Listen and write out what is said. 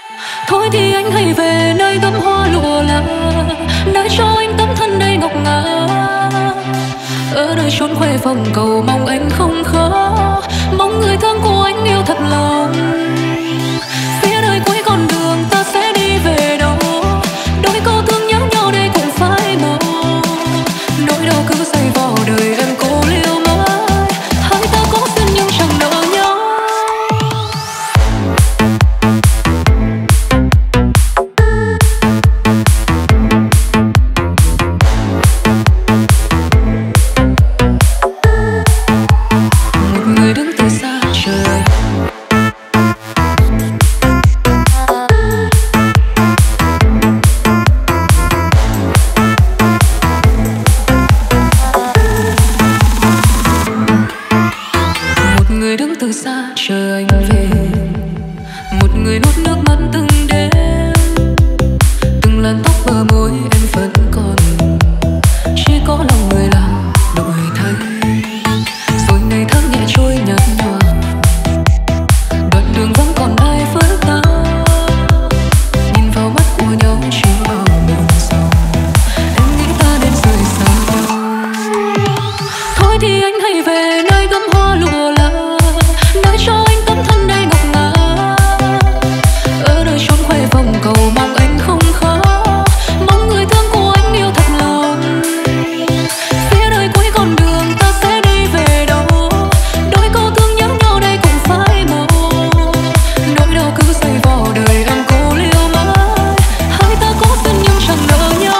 Thôi thì anh hãy về nơi gấm hoa lụa là, nơi cho anh tấm thân đầy ngọc ngà. Ở nơi chốn khuê phòng cầu mong anh không khó, mong người thương của anh yêu thật lòng. Phía nơi cuối con đường ta sẽ đi về đâu, đôi câu thương nhớ nhau đây cũng phải màu. Nỗi đau cứ dày vò đời em cố liêu mãi, hai ta có duyên nhưng chẳng nợ nhau. Một người đứng từ xa trời, một người đứng từ xa chờ anh về, một người nuốt nước mắt từng đêm, từng làn tóc bờ môi em vẫn còn, chỉ có lòng người làm đổi thay. Rồi ngày tháng nhẹ trôi nhạt nhòa, đoạn đường vẫn còn ai với ta, nhìn vào mắt của nhau chỉ bao buồn sầu, em nghĩ ta nên rời xa nhau. Thôi thì anh hãy về nơi gấm hoa lụa là, nơi cho anh tấm thân đầy ngọc ngà. Ở nơi chốn khuê phòng cầu mong anh không khó, mong người thương của anh yêu thật lòng. Phía nơi cuối con đường ta sẽ đi về đâu, đôi câu thương nhớ nhau đây cũng phải màu. Nỗi đau cứ dày vò đời em cố liêu mãi, hai ta có duyên nhưng chẳng nợ nhau.